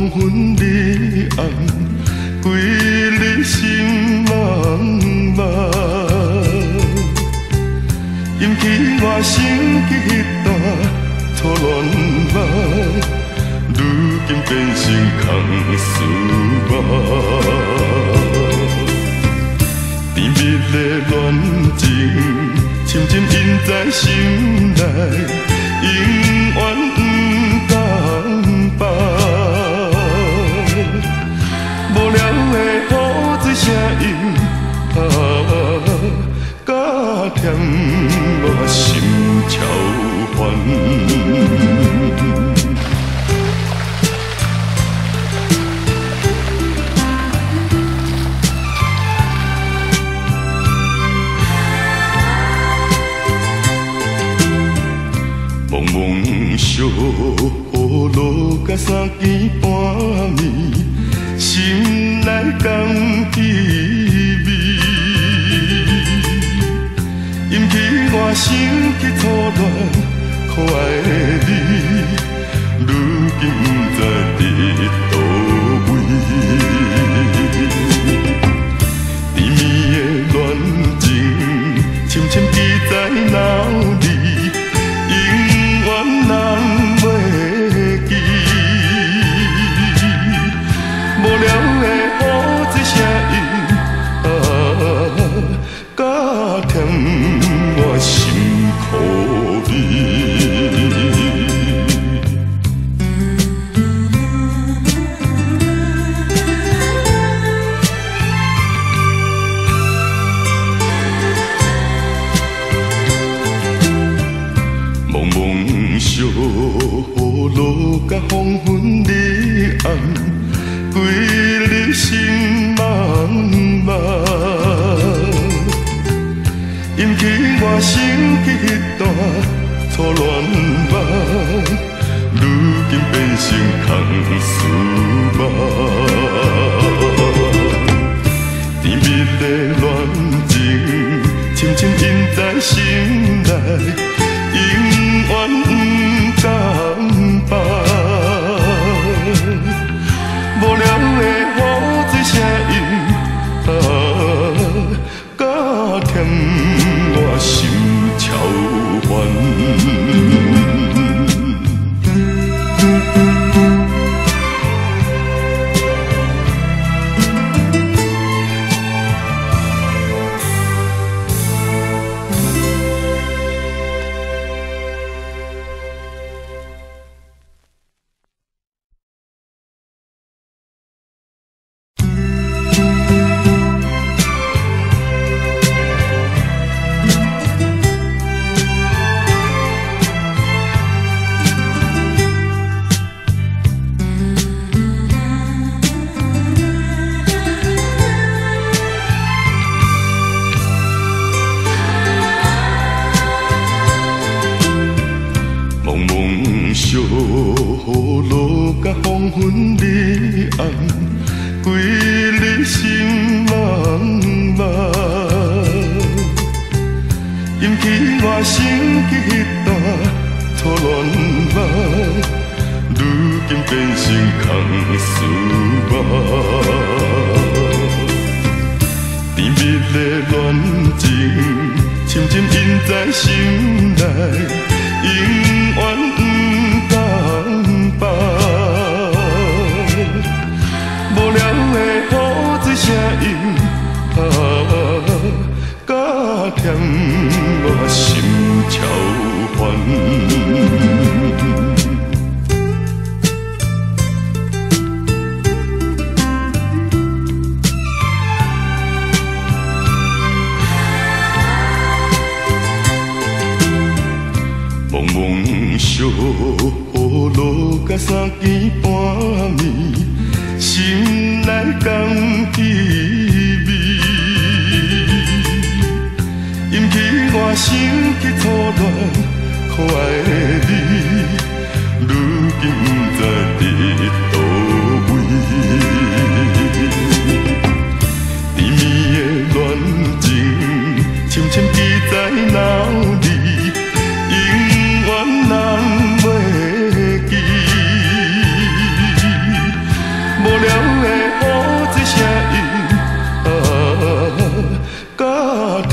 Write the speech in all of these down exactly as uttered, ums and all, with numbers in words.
黄昏离暗，归你心茫茫。引起我想起迄段初恋梦，如今变成空思梦。甜蜜的恋情，深深印在心内，永远不敢放。无聊的雨水声音，啊，加添我心超烦。蒙蒙小雨落甲三更半暝，心内甘滋味，引起我想起初恋可爱的你，如今不知伫倒位。甜蜜的恋情，深深记在脑里。人袂记，无聊的雨水声音，啊，加添我心苦味。蒙蒙小雨落甲黄昏离暗，归你心茫茫。引起我想起迄段初恋梦，如今变成空思梦。甜蜜的恋情，深深印在心内。永远不敢放，无聊的雨水声音，啊，加添我心超烦。小雨落甲黄昏离暗，归你心茫茫。引起我想起迄段初恋梦，如今变成空思梦。甜蜜的恋情，深深印在心内，永远不敢放。无聊的雨水声音，啊，加添我心超烦。蒙蒙小雨落甲三更半暝，心内甘滋味，引起我想起初恋可爱的你，如今不知伫倒位。甜蜜的恋情，深深记在脑里。永远人袂记，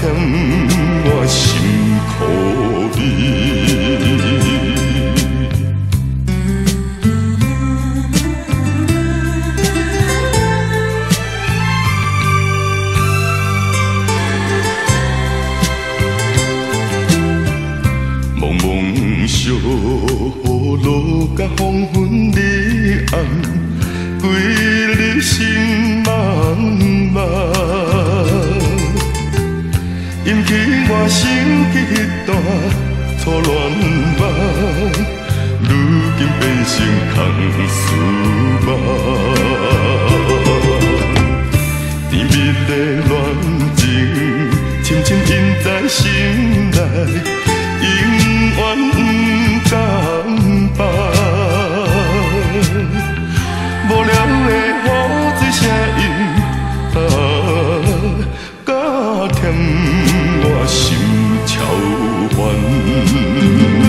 甜我心苦味。茫茫小雨落甲黄昏离暗，规日心茫茫。引起我心起迄段错乱梦，如今变成空思梦。甜蜜的恋情，深深印在心内。永远不敢放，无聊的雨水声音啊，加添我心超烦。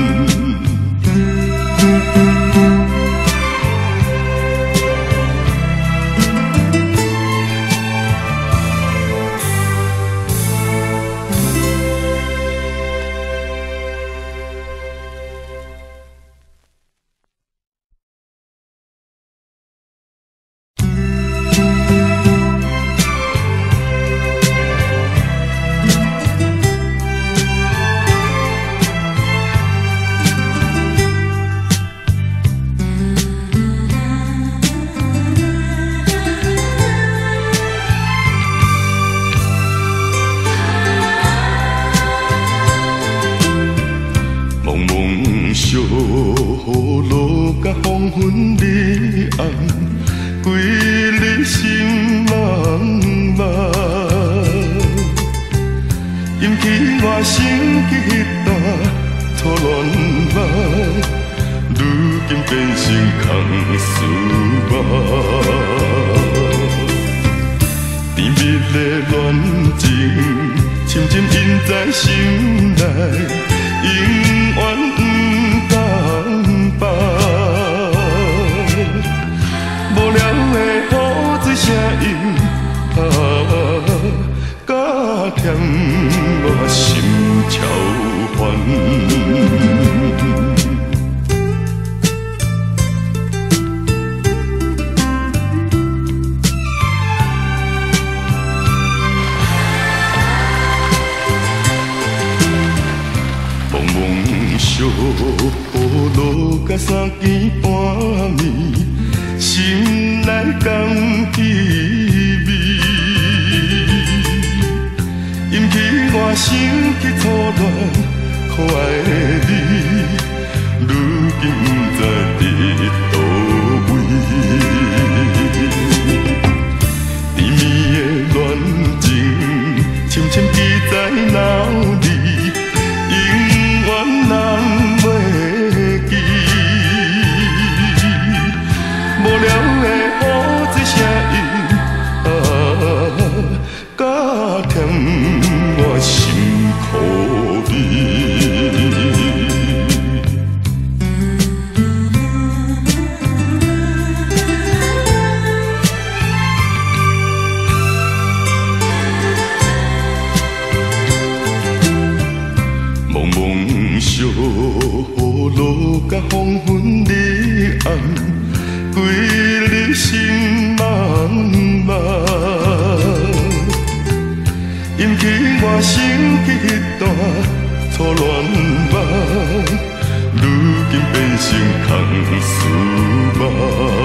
小雨落甲黄昏离暗，规日心茫茫。引起我心起迄段错乱梦，如今变成空思梦。甜蜜的恋情，深深印在心内。永远不敢放，无聊的雨水声音啊，加添我心超烦。小雨落甲三更半暝，心内甘滋味，引起我心起错乱，可爱的你，如今不知伫倒位。甜蜜的恋情，深深记在脑里。永远难袂记，无聊的雨水声音啊，加添我心苦味。小雨落甲黄昏离暗，规日心茫茫。引起我心起迄段错乱梦，如今变成空思梦。